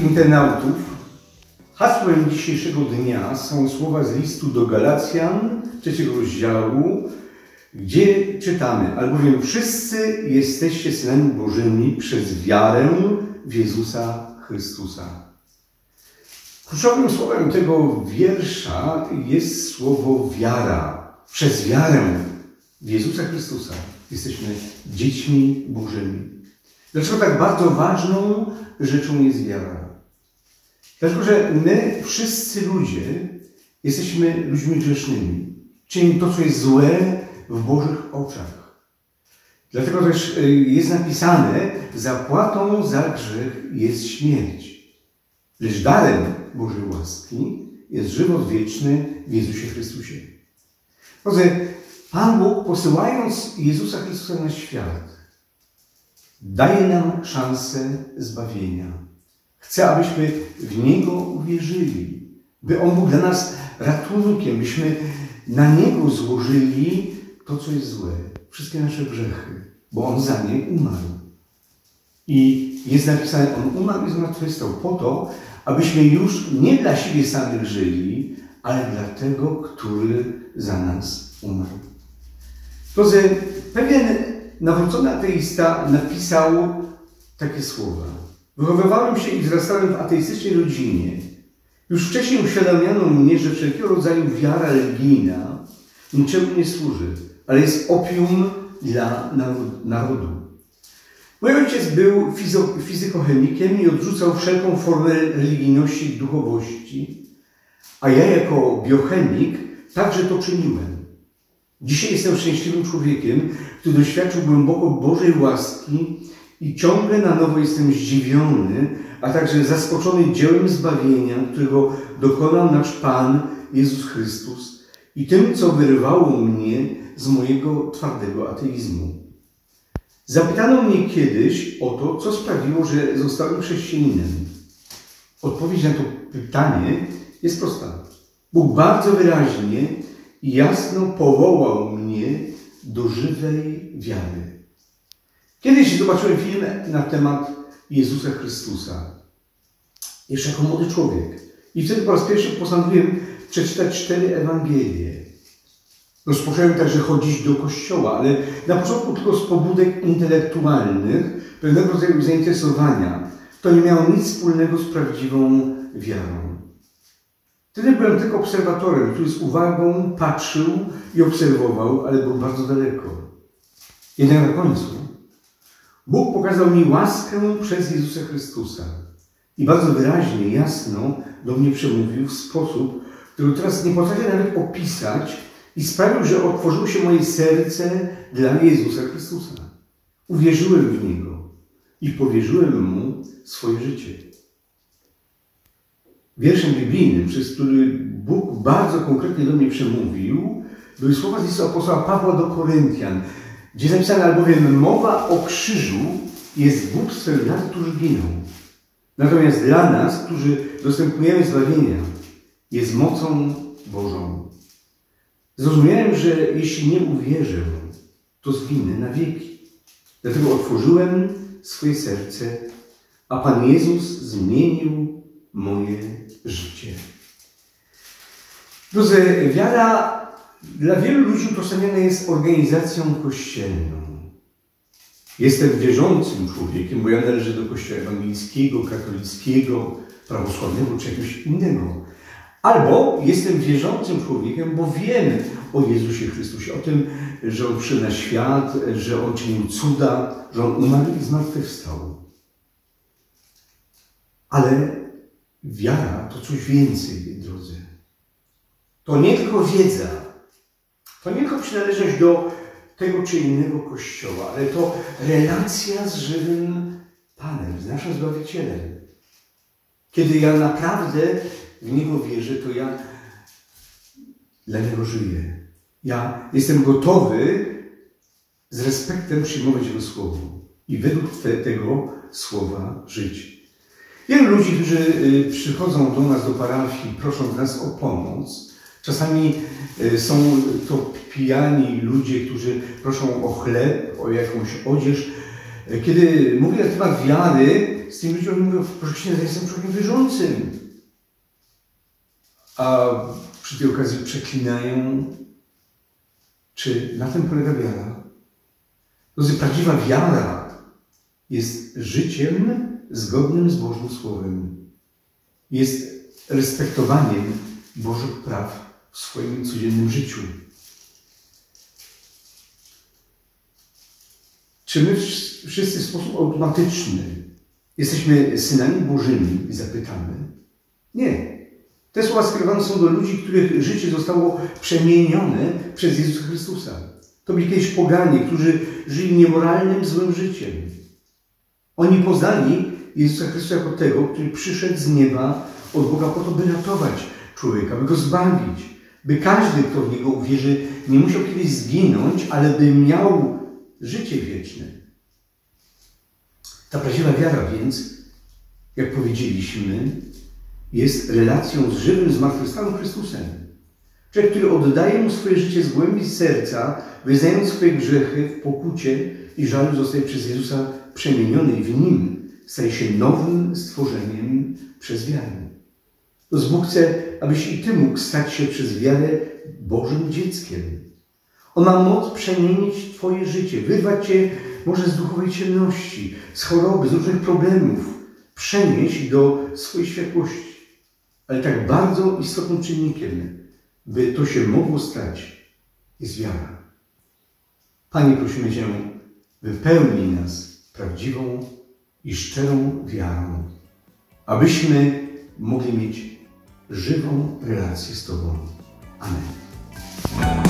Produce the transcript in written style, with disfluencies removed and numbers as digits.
internautów. Hasłem dzisiejszego dnia są słowa z listu do Galacjan, 3 rozdziału, gdzie czytamy: albowiem wszyscy jesteście synami Bożymi przez wiarę w Jezusa Chrystusa. Kluczowym słowem tego wiersza jest słowo wiara. Przez wiarę w Jezusa Chrystusa jesteśmy dziećmi Bożymi. Dlaczego tak bardzo ważną rzeczą jest wiara? Dlatego, że my, wszyscy ludzie, jesteśmy ludźmi grzesznymi. Czynimy to, co jest złe w Bożych oczach. Dlatego też jest napisane: zapłatą za grzech jest śmierć. Lecz darem Bożej łaski jest żywot wieczny w Jezusie Chrystusie. Pan Bóg, posyłając Jezusa Chrystusa na świat, daje nam szansę zbawienia. Chce, abyśmy w Niego uwierzyli, by On był dla nas ratunkiem, byśmy na Niego złożyli to, co jest złe, wszystkie nasze grzechy, bo On za nie umarł. I jest napisane: On umarł i zmartwychwstał po to, abyśmy już nie dla siebie samych żyli, ale dla tego, który za nas umarł. Drodzy, pewien nawrócony ateista napisał takie słowa: wychowywałem się i wzrastałem w ateistycznej rodzinie. Już wcześniej uświadamiano mnie, że wszelkiego rodzaju wiara religijna niczemu nie służy, ale jest opium dla narodu. Mój ojciec był fizykochemikiem i odrzucał wszelką formę religijności i duchowości, a ja jako biochemik także to czyniłem. Dzisiaj jestem szczęśliwym człowiekiem, który doświadczył głęboko Bożej łaski i ciągle na nowo jestem zdziwiony, a także zaskoczony dziełem zbawienia, którego dokonał nasz Pan Jezus Chrystus i tym, co wyrwało mnie z mojego twardego ateizmu. Zapytano mnie kiedyś o to, co sprawiło, że zostałem chrześcijaninem. Odpowiedź na to pytanie jest prosta. Bóg bardzo wyraźnie i jasno powołał mnie do żywej wiary. Kiedyś zobaczyłem film na temat Jezusa Chrystusa, jeszcze jako młody człowiek. I wtedy po raz pierwszy postanowiłem przeczytać 4 Ewangelie. Rozpocząłem także chodzić do kościoła, ale na początku tylko z pobudek intelektualnych, pewnego rodzaju zainteresowania. To nie miało nic wspólnego z prawdziwą wiarą. Wtedy byłem tylko obserwatorem, który z uwagą patrzył i obserwował, ale był bardzo daleko. Jednak na końcu Bóg pokazał mi łaskę przez Jezusa Chrystusa i bardzo wyraźnie, jasno do mnie przemówił w sposób, który teraz nie potrafię nawet opisać, i sprawił, że otworzyło się moje serce dla Jezusa Chrystusa. Uwierzyłem w Niego i powierzyłem Mu swoje życie. Wierszem biblijnym, przez który Bóg bardzo konkretnie do mnie przemówił, były słowa z listu apostoła Pawła do Koryntian, gdzie napisane: albowiem mowa o krzyżu jest głupstwem dla tych, którzy giną. Natomiast dla nas, którzy dostępujemy zbawienia, jest mocą Bożą. Zrozumiałem, że jeśli nie uwierzę, to zginę na wieki. Dlatego otworzyłem swoje serce, a Pan Jezus zmienił moje życie. Drodzy, wiara dla wielu ludzi utożsamiana jest organizacją kościelną. Jestem wierzącym człowiekiem, bo ja należę do kościoła ewangelickiego, katolickiego, prawosławnego czy jakiegoś innego. Albo jestem wierzącym człowiekiem, bo wiem o Jezusie Chrystusie, o tym, że On przyszedł na świat, że On czynił cuda, że On umarł i zmartwychwstał. Ale wiara to coś więcej, drodzy. To nie tylko wiedza, to nie tylko przynależność do tego czy innego kościoła, ale to relacja z żywym Panem, z naszym Zbawicielem. Kiedy ja naprawdę w Niego wierzę, to ja dla Niego żyję. Ja jestem gotowy z respektem przyjmować Jego Słowo i według tego Słowa żyć. Wielu ludzi, którzy przychodzą do nas, do parafii, prosząc nas o pomoc, czasami są to pijani ludzie, którzy proszą o chleb, o jakąś odzież. Kiedy mówię na temat wiary, z tymi ludźmi, oni mówią, proszę księdza, jestem człowiekiem wierzącym. A przy tej okazji przeklinają. Czy na tym polega wiara? Drodzy, prawdziwa wiara jest życiem zgodnym z Bożym Słowem. Jest respektowaniem Bożych praw w swoim codziennym życiu. Czy my wszyscy w sposób automatyczny jesteśmy synami Bożymi? Zapytamy. Nie. Te słowa skierowane są do ludzi, których życie zostało przemienione przez Jezusa Chrystusa. To byli kiedyś poganie, którzy żyli niemoralnym, złym życiem. Oni poznali Jezusa Chrystusa jako tego, który przyszedł z nieba od Boga po to, by ratować człowieka, by go zbawić. By każdy, kto w Niego uwierzy, nie musiał kiedyś zginąć, ale by miał życie wieczne. Ta prawdziwa wiara więc, jak powiedzieliśmy, jest relacją z żywym, zmartwychwstałym Chrystusem. Człowiek, który oddaje Mu swoje życie z głębi serca, wyznając swoje grzechy w pokucie i żalu, zostaje przez Jezusa przemieniony i w Nim staje się nowym stworzeniem przez wiarę. Bóg chce, abyś i Ty mógł stać się przez wiarę Bożym dzieckiem. On ma moc przemienić Twoje życie, wyrwać Cię może z duchowej ciemności, z choroby, z różnych problemów, przenieść do swojej światłości. Ale tak bardzo istotnym czynnikiem, by to się mogło stać, jest wiara. Panie, prosimy Cię, wypełnij nas prawdziwą i szczerą wiarą, abyśmy mogli mieć żywą relację z Tobą. Amen.